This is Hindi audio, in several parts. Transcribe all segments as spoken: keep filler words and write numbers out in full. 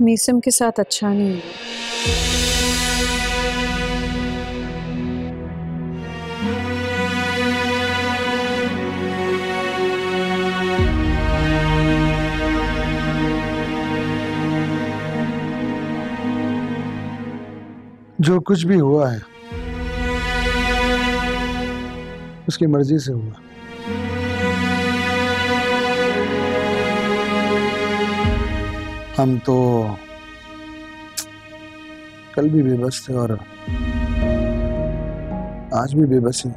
मीसम के साथ अच्छा नहीं हुआ। जो कुछ भी हुआ है उसकी मर्जी से हुआ। हम तो कल भी बेबस थे और आज भी बेबस ही।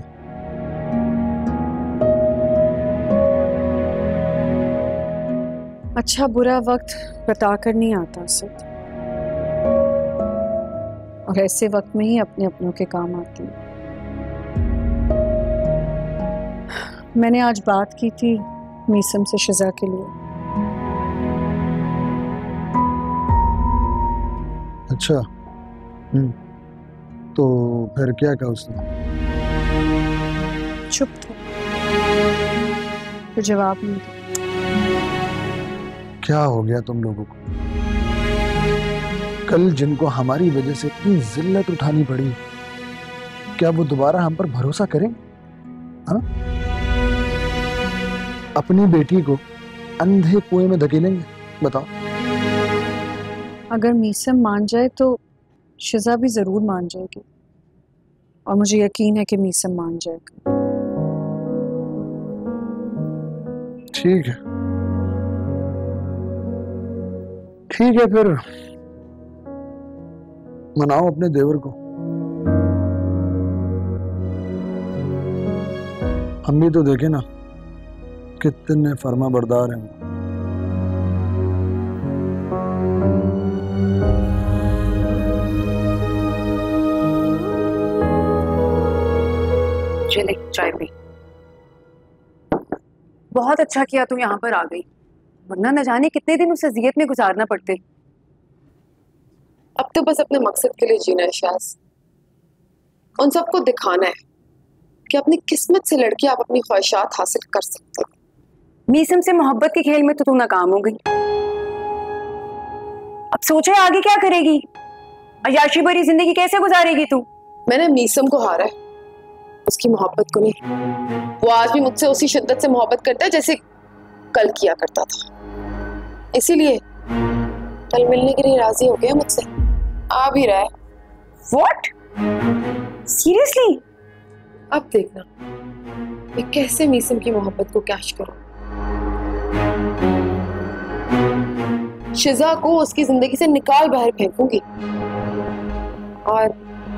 अच्छा बुरा वक्त बताकर नहीं आता सिर्फ, और ऐसे वक्त में ही अपने अपनों के काम आती है। मैंने आज बात की थी मीसम से शिजा के लिए। अच्छा, हम्म, तो फिर क्या कहा उसने? चुप था, तो जवाब नहीं दिया। क्या हो गया तुम लोगों को? कल जिनको हमारी वजह से इतनी जिल्लत उठानी पड़ी, क्या वो दोबारा हम पर भरोसा करें? हाँ? अपनी बेटी को अंधे कुएं में धकेलेंगे? बताओ। अगर मीसम मान जाए तो शिजा भी जरूर मान जाएगी, और मुझे यकीन है कि मीसम मान जाएगा। ठीक है, ठीक है, फिर मनाओ अपने देवर को। हम भी तो देखे ना कितने फर्मा बरदार हैं। चले चाय पी। बहुत अच्छा किया तू यहाँ पर आ गई, वरना न जाने कितने दिन उस अजियत में गुजारना पड़ते। अब तो बस अपने मकसद के लिए जीना है शाज़। उन सबको दिखाना है कि अपनी किस्मत से लड़के आप अपनी ख्वाहिशात हासिल कर सकते हो। मीसम से मोहब्बत के खेल में तो तू नाकाम हो गई। अब सोचे आगे क्या करेगी? अयाशी भरी जिंदगी कैसे गुजारेगी तू? मैंने मीसम को हारा है, उसकी मोहब्बत को नहीं। वो आज भी मुझसे उसी शिद्दत से मोहब्बत करता है जैसे कल किया करता था। इसीलिए कल मिलने के लिए राजी हो गया मुझसे, आ भी रहा है। What? Seriously? अब देखना मैं कैसे मीसम की मोहब्बत को कैश करूं। शिजा को उसकी जिंदगी से निकाल बाहर फेंकूंगी और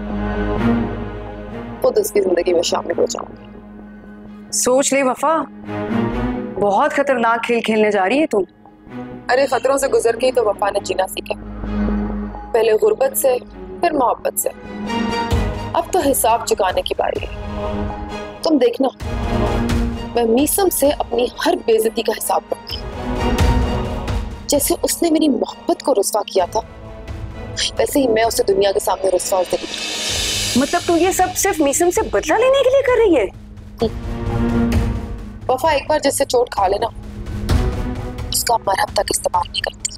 खुद उसकी जिंदगी में शामिल हो जाऊंगी। सोच ले वफा, बहुत खतरनाक खेल खेलने जा रही है तुम। अरे खतरों से गुजर के ही तो वफा ने जीना सीखा, पहले गुर्बत से फिर मोहब्बत से। अब तो हिसाब चुकाने की बारी है। तुम देखना मैं मीसम से अपनी हर बेइज्जती का हिसाब लूंगी। जैसे उसने मेरी मोहब्बत को रुस्वा किया था, वैसे ही मैं उसे दुनिया के सामने रुस्वा करूंगी। मतलब तू ये सब सिर्फ मीसम से बदला लेने के लिए कर रही है? वफा एक बार जिससे चोट खा लेना उसका मरहम तक इस्तेमाल नहीं करती।